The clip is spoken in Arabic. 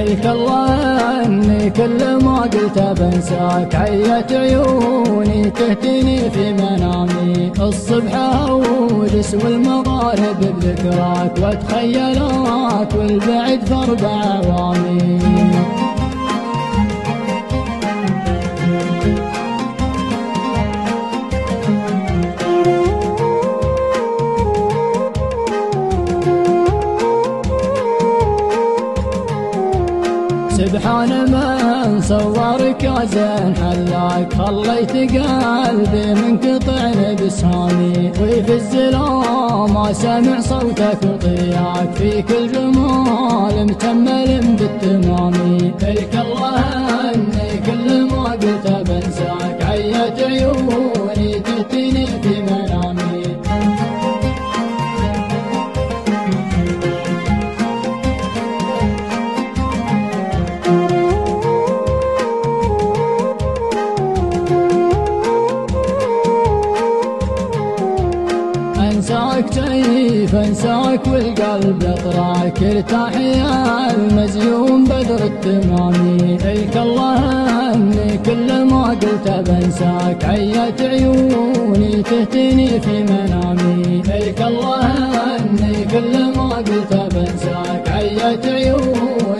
إلك الله أني كل ما قلت بنساك، عيت عيوني تهتني في منامي، الصبح أوجس والمغارب بذكراك، واتخيلك والبعد فاربع عوامي. سبحان من صورك يا زين حلاك، خليت قلبي منقطع بسامي، وفي الظلام سمع صوتك وطياك، في كل جمال متمل بالتمام. إلك الله أني كل ما قلت بنساك، عيت عيوني تهتني في منامي. انساك كيف انساك والقلب يطرعك، ارتاح يا المزيون بدر التمامي. إلك الله اني كل ما قلت بنساك، عيت عيوني تهتني في منامي. إلك الله اني كل ما قلت بنساك، عيت عيوني